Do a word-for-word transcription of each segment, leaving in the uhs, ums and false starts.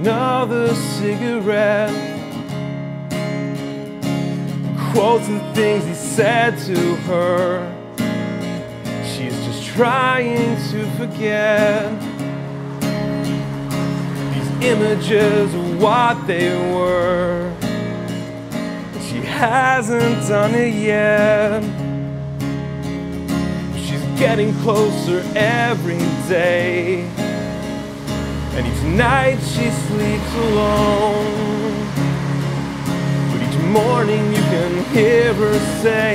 another cigarette. Quotes and things he said to her, she's just trying to forget. These images are what they were, and she hasn't done it yet. She's getting closer every day, and each night she sleeps alone. But each morning you can hear her say,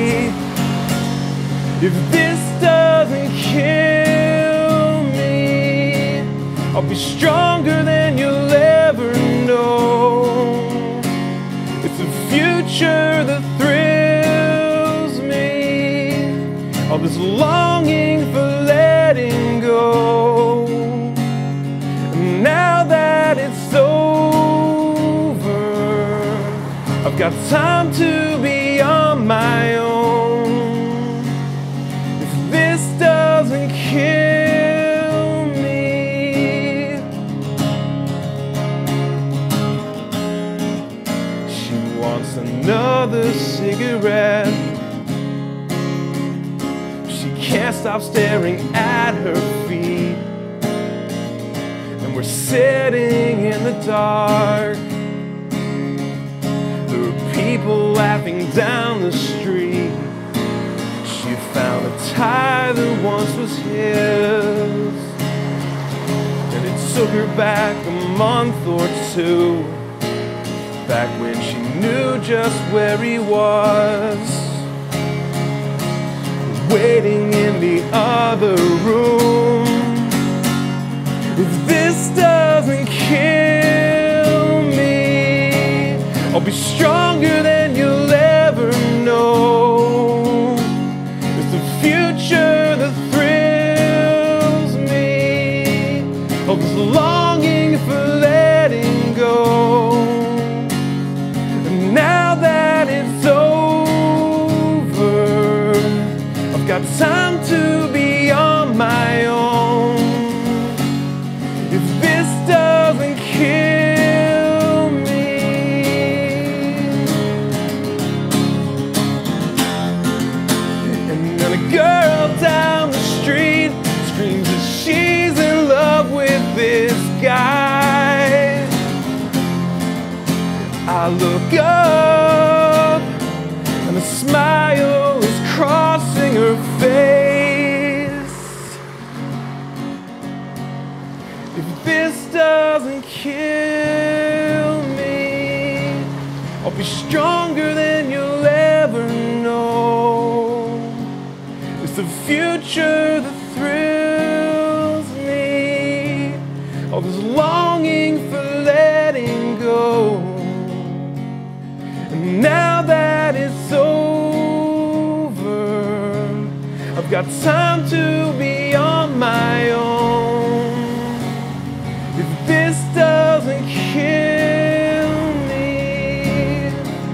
if this doesn't kill me, I'll be stronger than you'll ever know. It's the future that thrills me, all this longing for letting go. And now that it's over, I've got time to be on my own. If this doesn't kill me, she wants another cigarette. She can't stop staring at her feet, and we're sitting in the dark. There are people laughing down the street. She found a tie that once was his, and it took her back a month or two, back when she knew just where he was, waiting in the other room. If this doesn't kill me, I'll be stronger than you'll ever know. It's the future that thrills me, all this longing for letting go. And now that it's over, I've got time to be on my own. If this doesn't kill me, and then a girl down the street screams that she's in love with this guy. I look up and a smile is crossing her face. If this doesn't kill me, I'll be stronger than you'll ever know. It's the future that thrills me, all this longing for letting go. And now that it's over, I've got time to be on my own. If this doesn't kill me,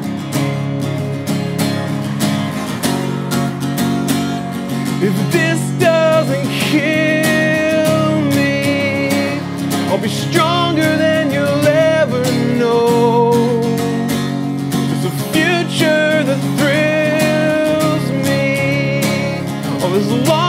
if this doesn't kill me, I'll be stronger than you'll ever know. It's a future that thrills me, all this longing